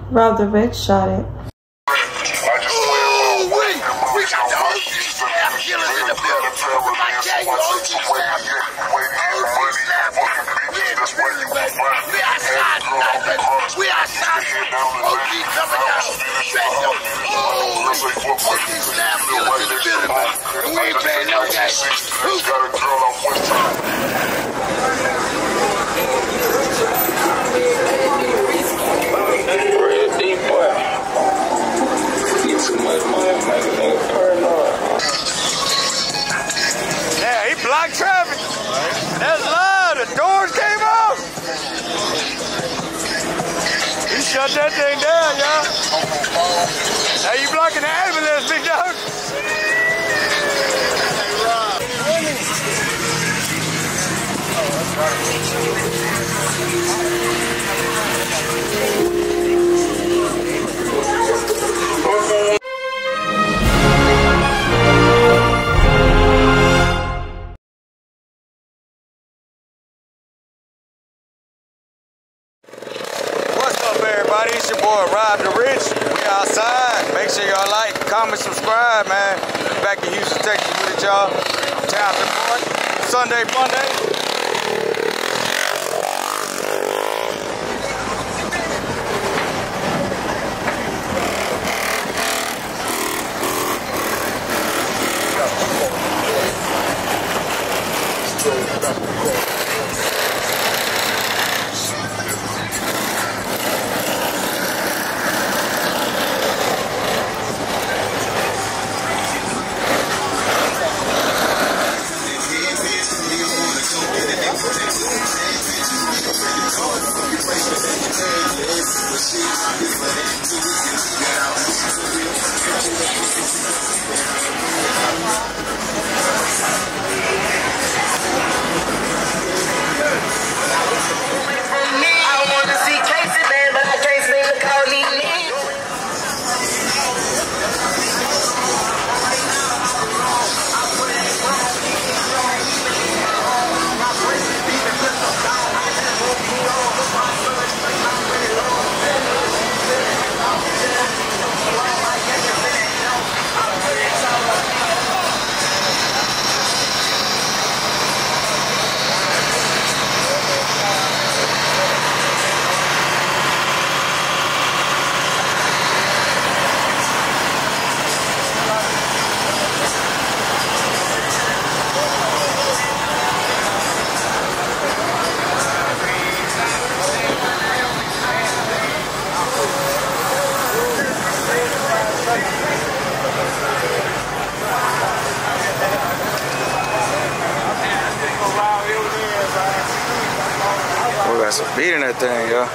Rob the Red shot it. Yeah, he blocked traffic. That's loud. The doors came off. He shut that thing down, y'all. Now you blocking the ambulance, big dog. Everybody, it's your boy Rob the Rich. We outside. Make sure y'all like, comment, subscribe, man. Back in Houston, Texas with it, y'all. Townsend Point. Sunday, Monday. We got some beat in that thing, yo.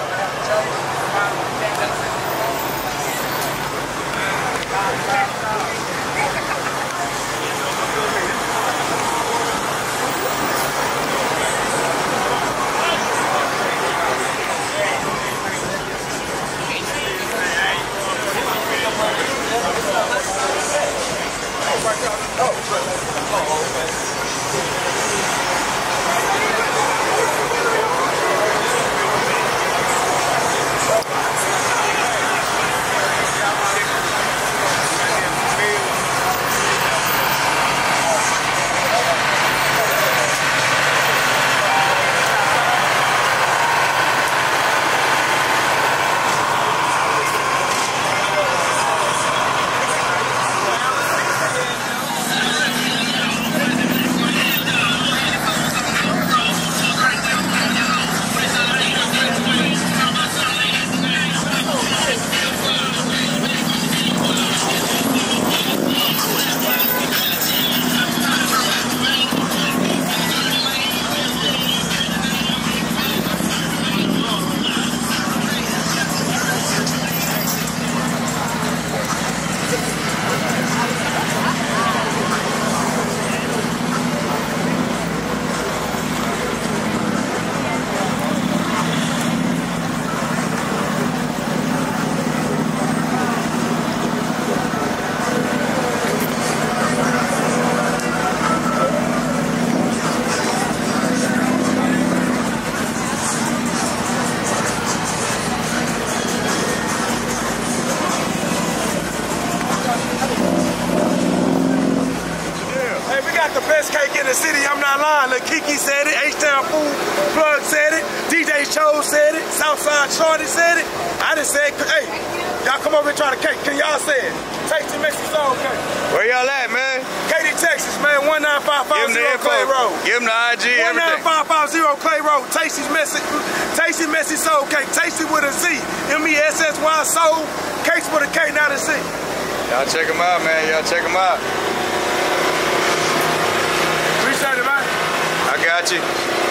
City, I'm not lying. Lil Kiki said it, H-Town Food Plug said it, DJ Cho said it, Southside Shorty said it. I just said, hey, y'all come over and try to cake. Can y'all say it? Tasty Messy Soul Cake. Where y'all at, man? Katy, Texas, man, 19550 Clay Road. Give them the IG, everything. 19550 Clay Road, Tasty Messy Soul Cake. Tasty with a Z, M-E-S-S-Y Soul, Cakes with a K, not a Z. Y'all check them out, man. Y'all check them out. Appreciate it, man. I got you.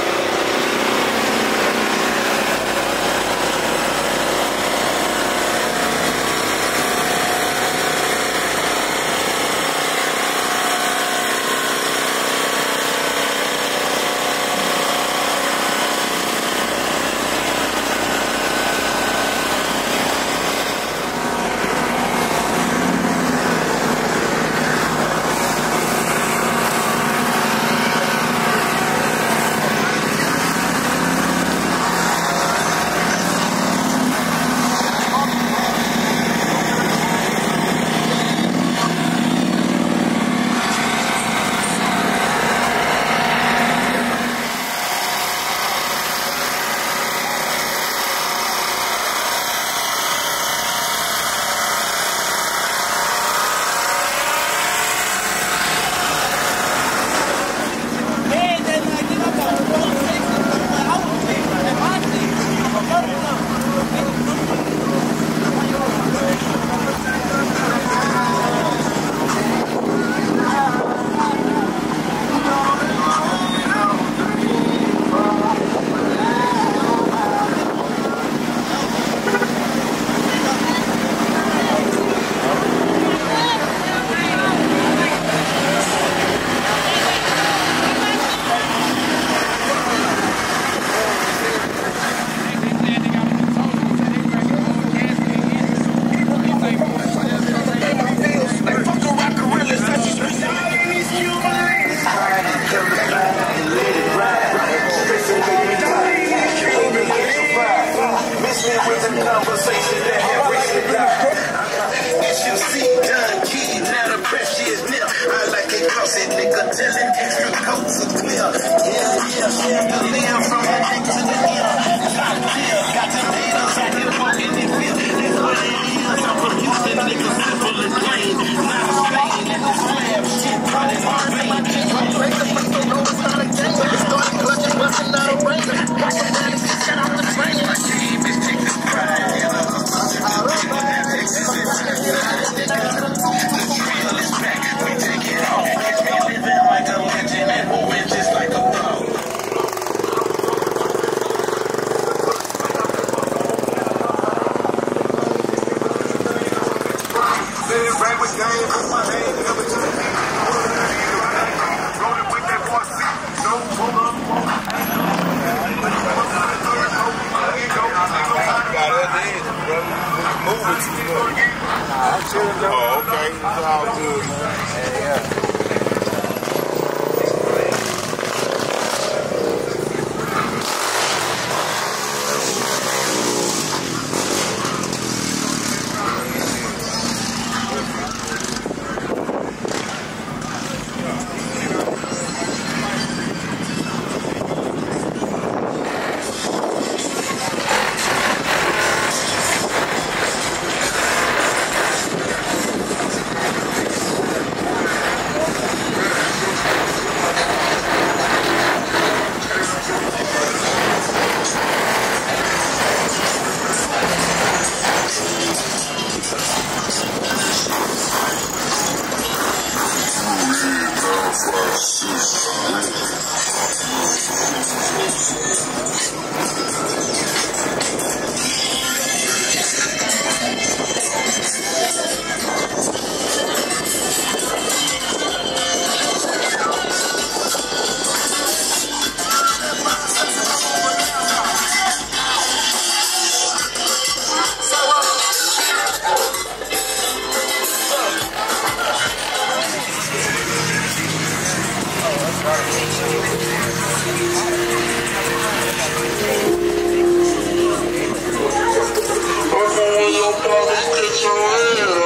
Oh, okay. It's all good, man. Yeah.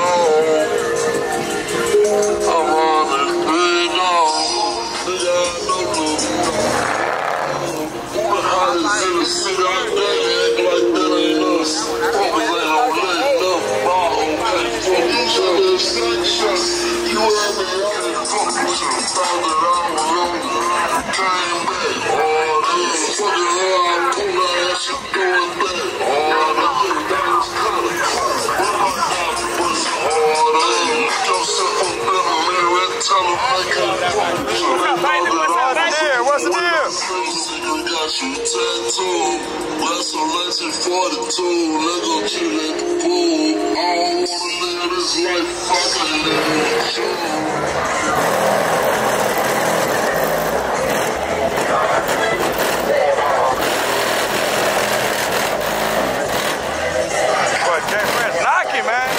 I'm on the street now. What's the deal? Let's electric 42, let go chill at the pool. I don't wanna live this life, fuck I live What, Jay Prince knocking, man.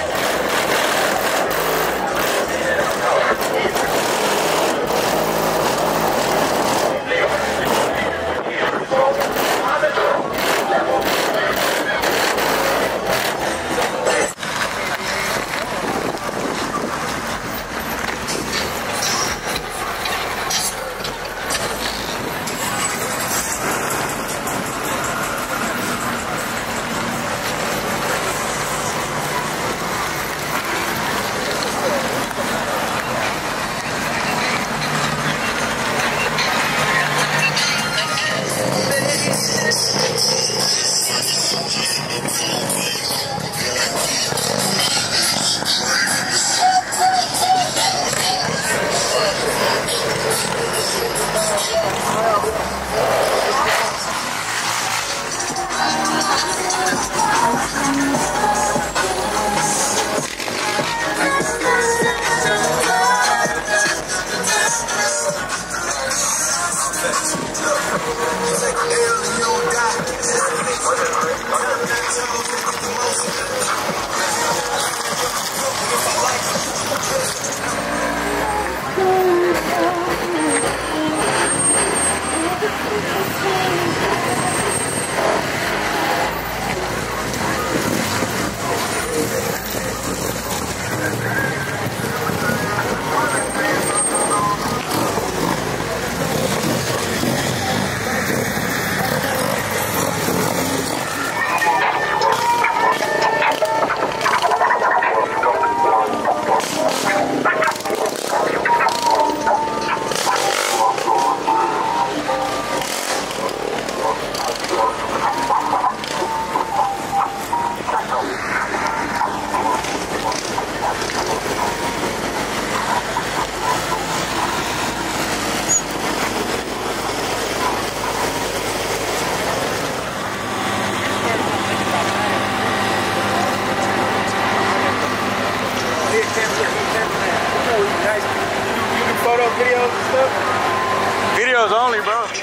Videos only, bro. Ooh,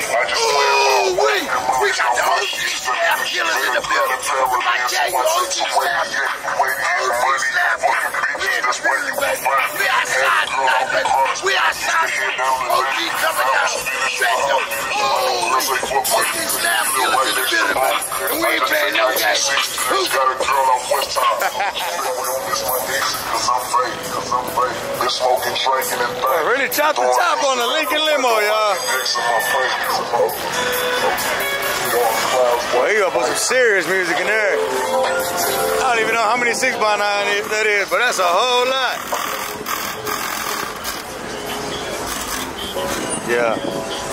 we got the whole staff killers in the building. I tell you, OG staff. OG staff. We in the building, baby. We outside tonight, baby. We outside. OG coming down. Straight up. Oh, OG staff killers in the building, baby. And we ain't playing no games. Got a girl on West Top. Cause I'm fake, cause I'm fake. Been smoking, drinking, and thugging. Really chop the top on the Lincoln limo, y'all. Boy, you gonna put some serious music in there. I don't even know how many 6x9 that is, but that's a whole lot. Yeah.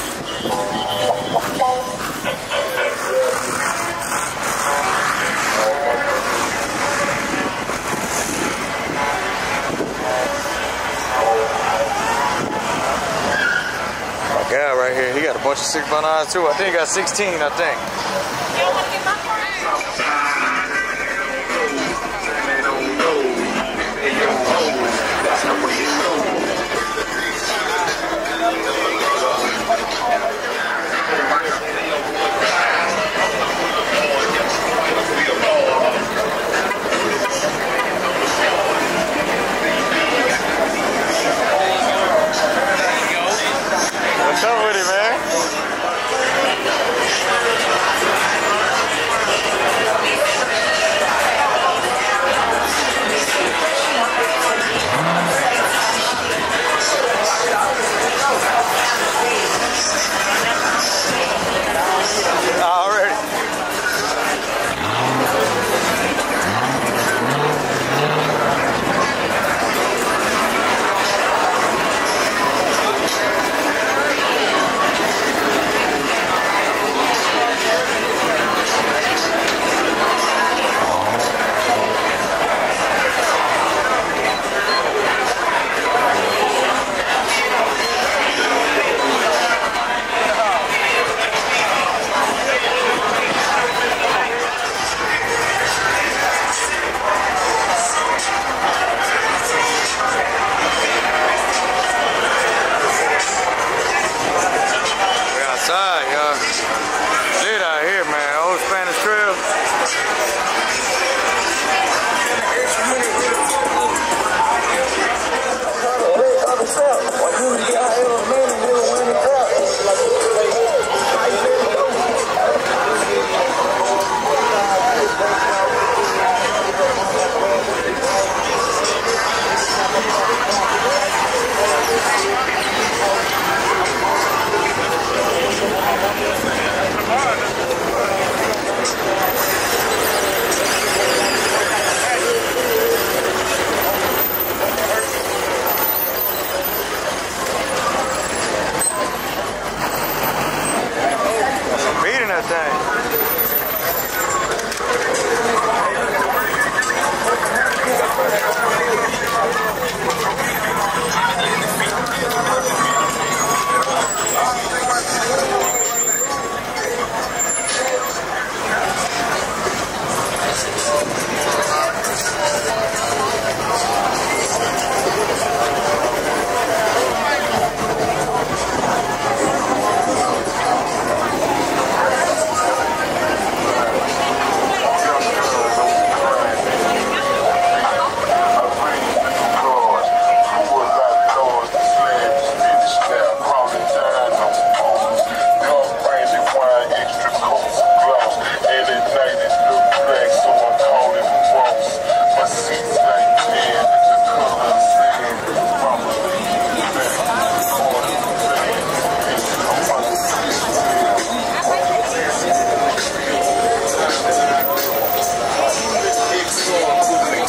Guy right here, he got a bunch of 6x9s too. I think he got 16, I think. What's up with it, man?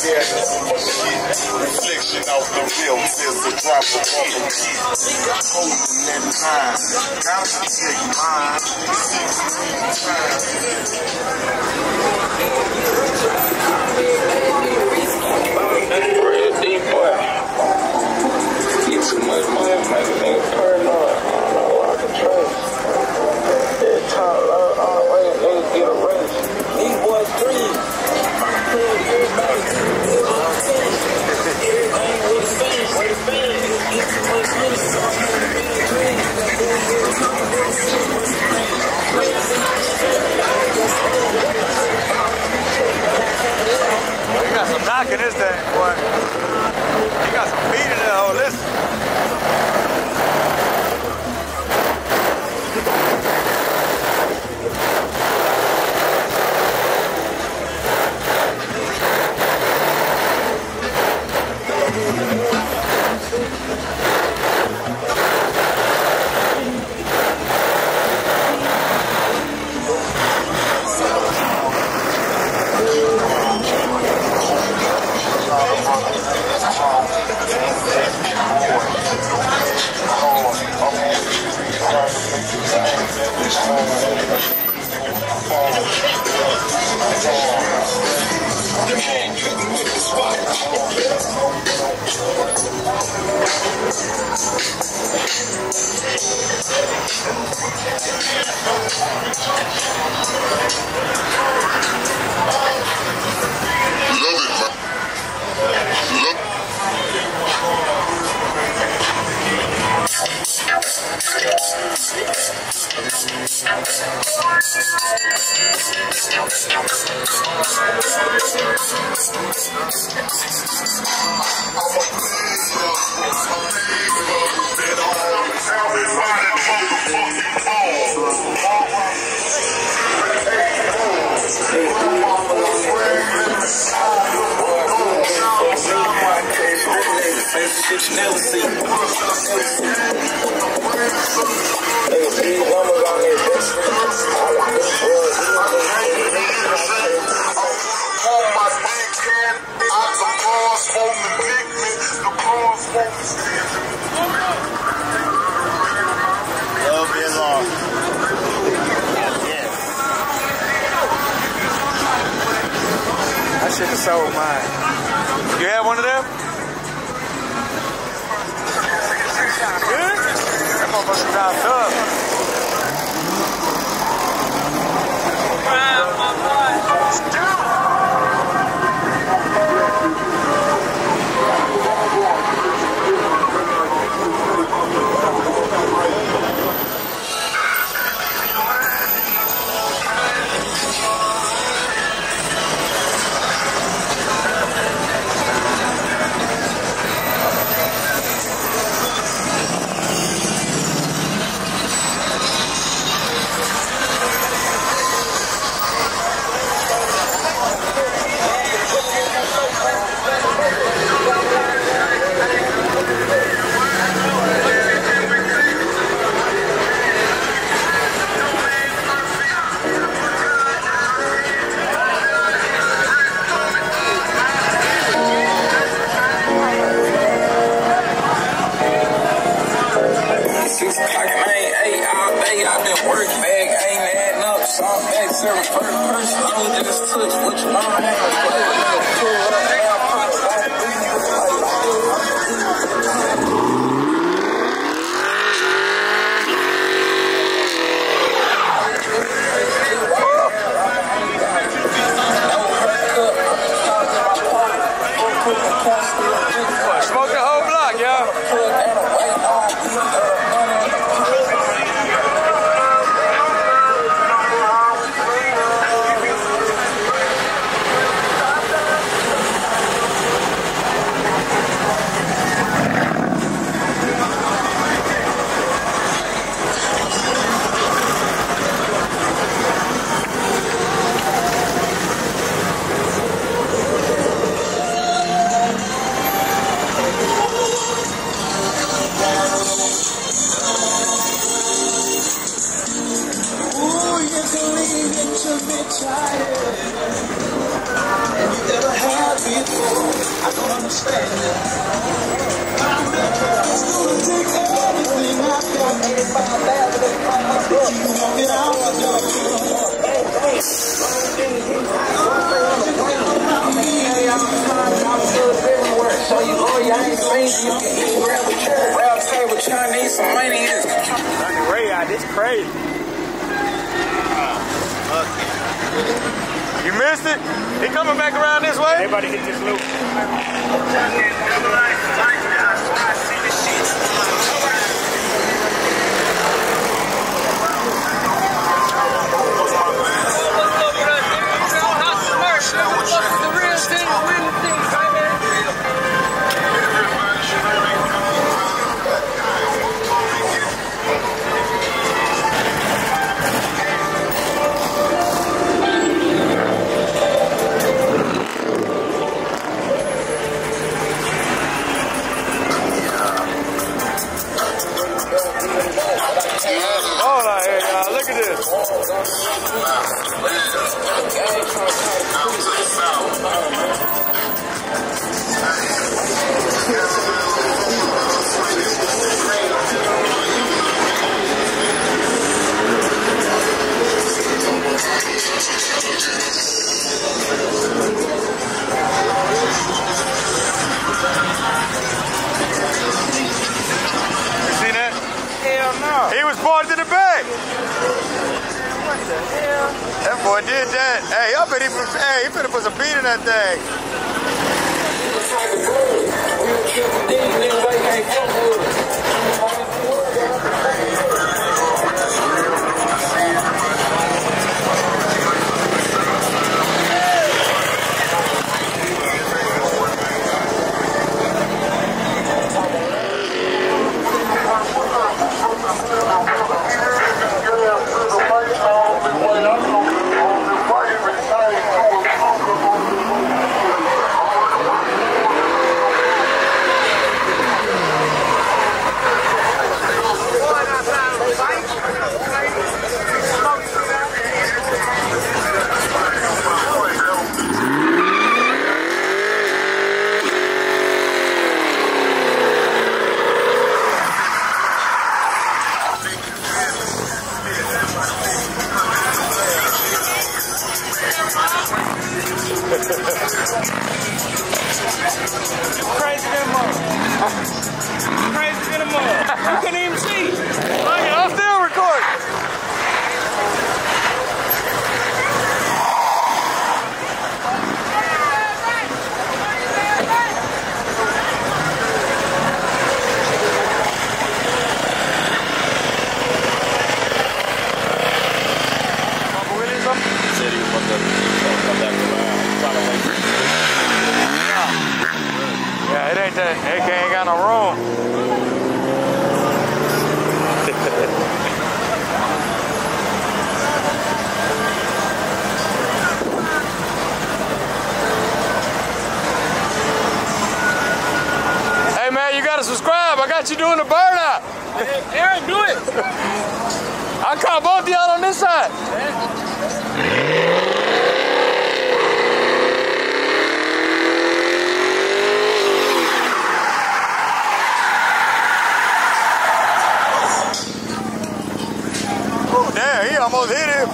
Reflection off the real, there's a drop of bubble shit. Holding that time, gotta protect mine. 16 real deep boy. Get too much money, make a nigga paranoid. I don't know what I can trust. That top low, all the way, niggas get a race. These boys dream. You got some knock in this thing, boy. You got some beat in it, oh, listen. I should have sold mine. You have one of them? Good? That motherfucker sounds tough. Smoke the whole block, y'all. You never had before. This crazy. You missed it? He coming back around this way? Everybody hit this loop. That boy did that. Hey, I bet he finna put some beat in that thing. Subscribe, I got you doing the burnout. Aaron, do it. I caught both of y'all on this side. Oh, damn, he almost hit him.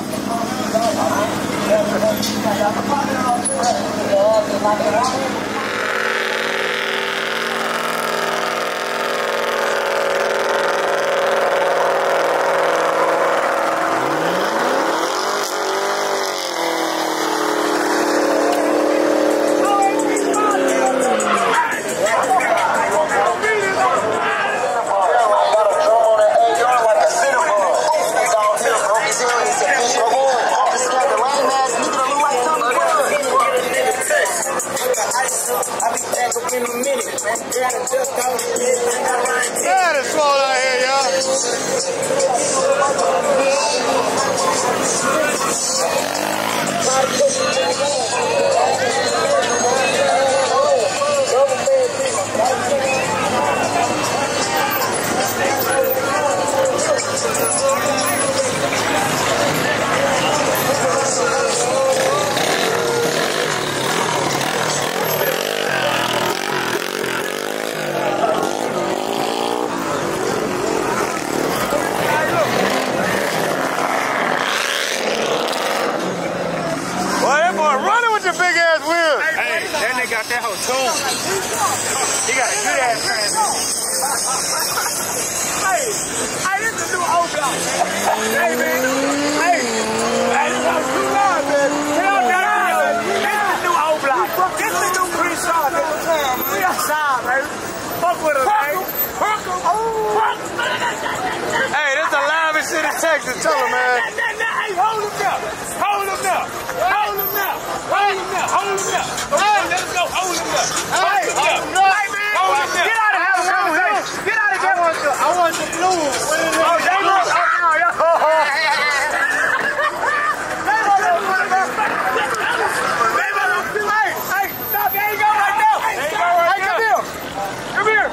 nigga got that whole tune. He got a good ass transmission. Hey, this is the new old block. Hey, man. Hey, this is too loud, man. This is the new old block. This is the new pre-shot, man. We outside, man. Fuck with us, man. Hey, this the livest shit in Texas. Tell him, man. Hey, hold him now. Hold him now. Hold him now. Hold him now. Hold him now. Hey, let's go. Hold him now. Hey, man. Hold him now. Get out of here. Get out of here. I want the blue. Oh, they look. Hey, stop. There you go right now. Hey, come here.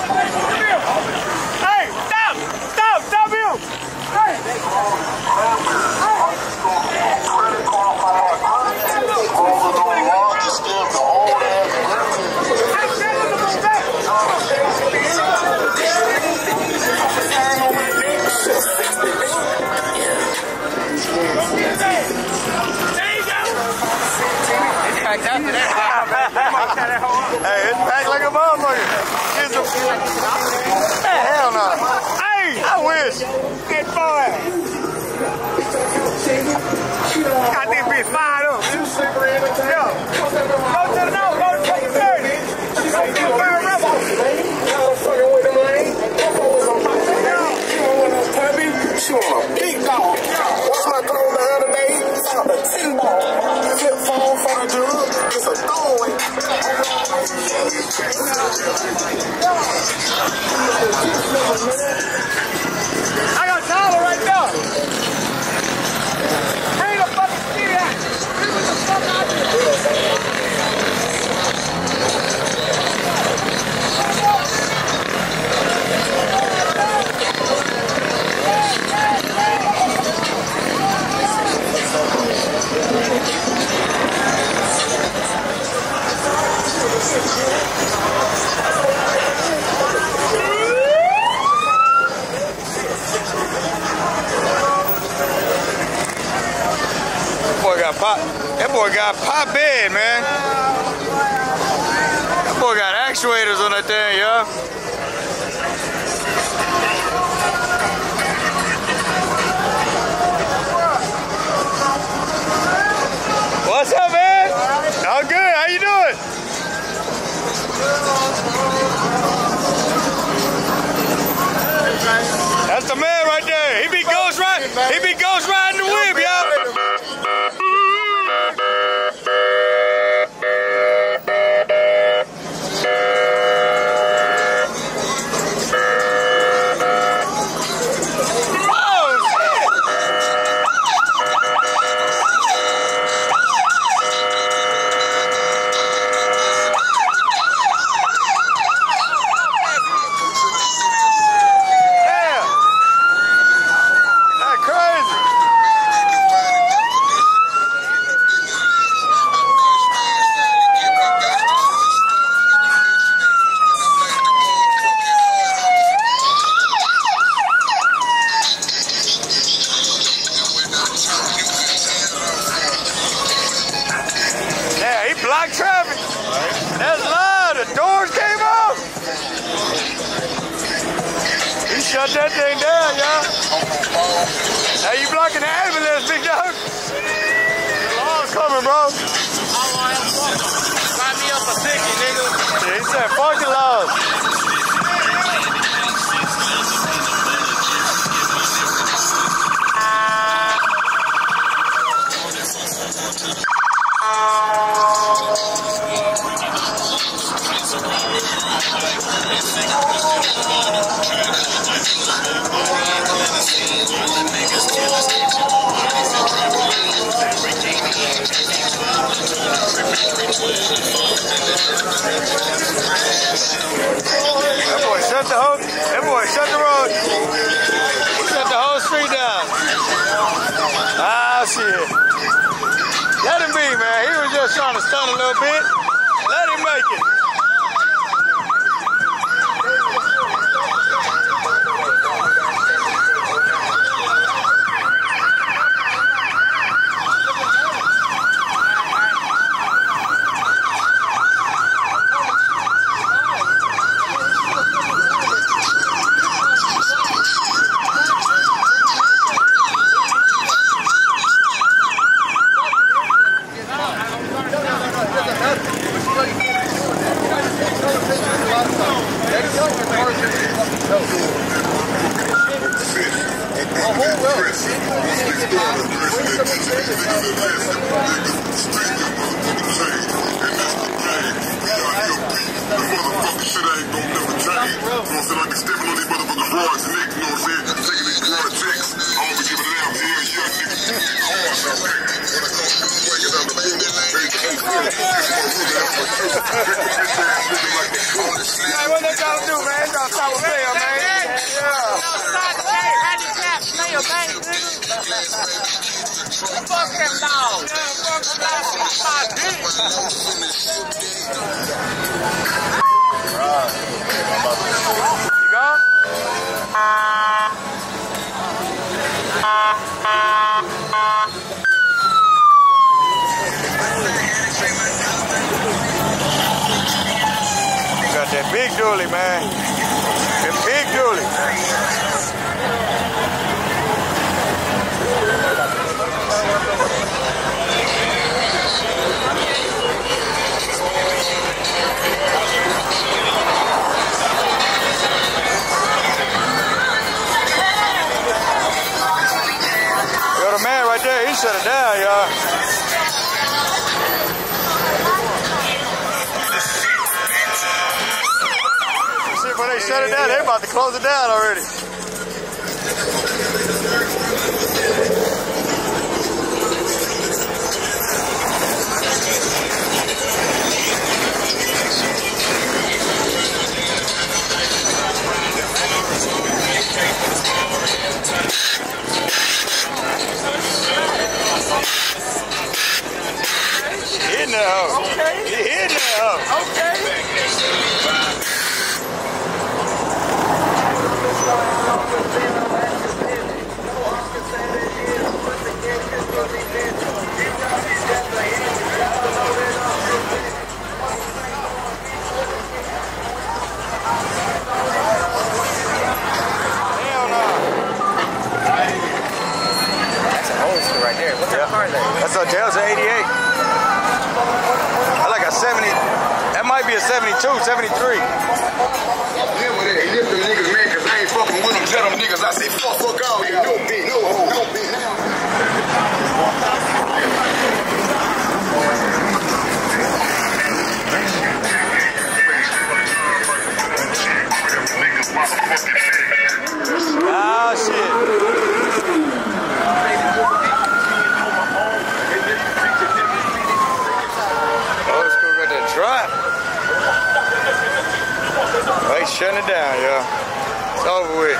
Hey, stop him. Hey. Hey, it's packed like a motherfucker. Hey, hell no. Hey, I wish. Hey, boy. Got this bitch fired up. Yo, go to the nose. Go to the 30. Go to the third rebel. She want a big dog. Watch my girl the other day. Found a 10-ball. Flip phone for the dude. It's a throwaway. I got Tyler right there. Bring the fucking shit out. Bring the fuck out here. That boy got pop bed, man. That boy got actuators on that thing, yo. What's up, man? All good. How you doing? That's the man right there. He be ghost riding. He be ghost riding the whip, y'all. Block traffic. That's loud. The doors came off. He shut that thing down, y'all. Now you blocking the ambulance, big dog. The law's coming, bro. Line me up a ticket, nigga. Yeah, he said, fuck the laws. That boy shut the road. Shut the whole street down. Ah, shit. Let him be, man. He was just trying to stun a little bit. Let him make it. Hey, what they gotta do, man? They gotta stop a player, man. Handicap player, man, nigga. Fuck him dog. Fuck him dog. You gone? Got that big dually, man. That big dually. Yo, the man right there, he shut it down, y'all. When they shut it down, they about to close it down already. Hitting that hoe. Okay. He hitting that hoe. Okay. That's a Delta 88. I like a 70. That might be a 72, 73. Live with it. Live them niggas, man, because I ain't fucking with them. Tell them niggas, I say, fuck all you. No bitch, no hoe, no bitch. Ah, shit. They shutting it down, y'all. It's over with.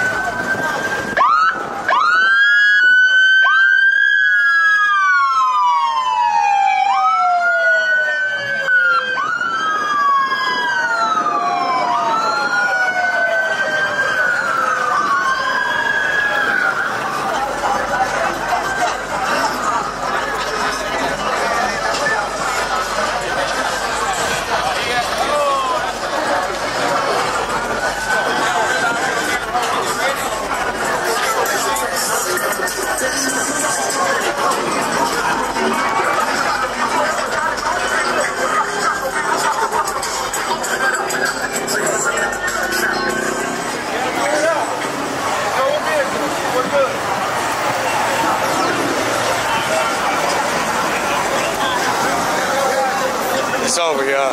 It's over, y'all.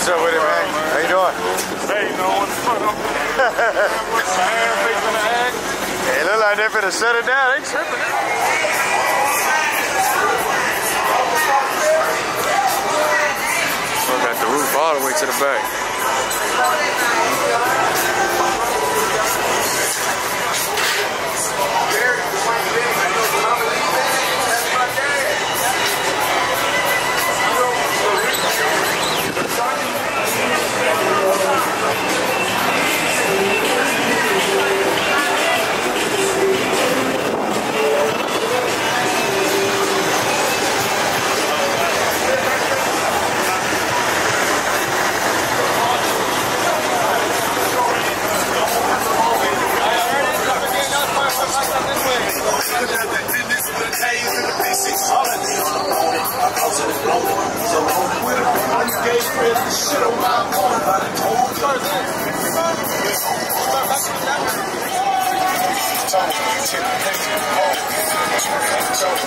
up with it, man? How you doing? Hey, you know what the fuck I'm Hey, it look like they finna shut it down. They tripping. We got the roof all the way to the back.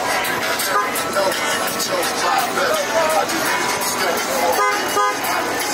I